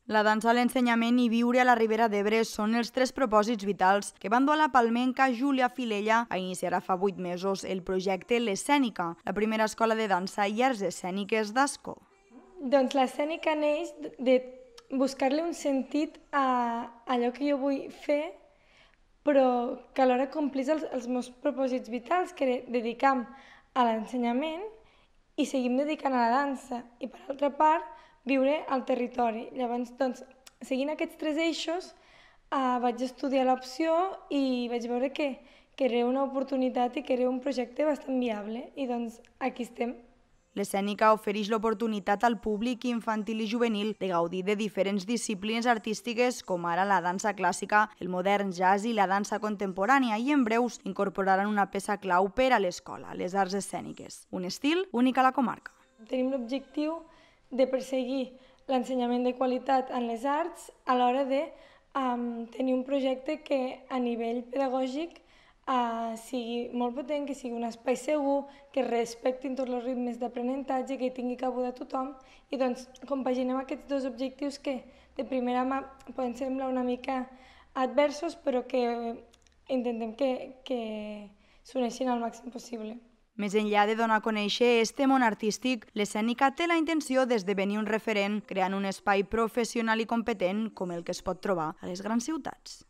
La dansa a l'ensenyament i viure a la Ribera d'Ebre són els 3 propòsits vitals que van dur a la palmenca Júlia Filella a iniciar fa 8 mesos el projecte L'Escènica, la primera escola de dansa i arts escèniques d'Ascó. Doncs l'Escènica neix de buscar-li un sentit a allò que jo vull fer, però que alhora complís els meus propòsits vitals, que dedicam a l'ensenyament i seguim dedicant a la dansa. I per altra part, viure al territori. Llavors, doncs, seguint aquests 3 eixos, vaig estudiar l'opció i vaig veure que era una oportunitat i que era un projecte bastant viable. I doncs aquí estem. L'Escènica ofereix l'oportunitat al públic infantil i juvenil de gaudir de diferents disciplines artístiques com ara la dansa clàssica, el modern jazz i la dansa contemporània i en breus incorporaran una peça clau per a l'escola, les arts escèniques, un estil únic a la comarca. Tenim l'objectiu de perseguir l'ensenyament de qualitat en les arts a l'hora de tenir un projecte que a nivell pedagògic sigui molt potent, que sigui un espai segur, que respectin tots els ritmes d'aprenentatge, que tingui cabuda a tothom i doncs compaginem aquests 2 objectius que de primera mà poden semblar una mica adversos però que intentem que s'uneixin al màxim possible. Més enllà de donar a conèixer este món artístic, l'Escènica té la intenció d'esdevenir un referent creant un espai professional i competent com el que es pot trobar a les grans ciutats.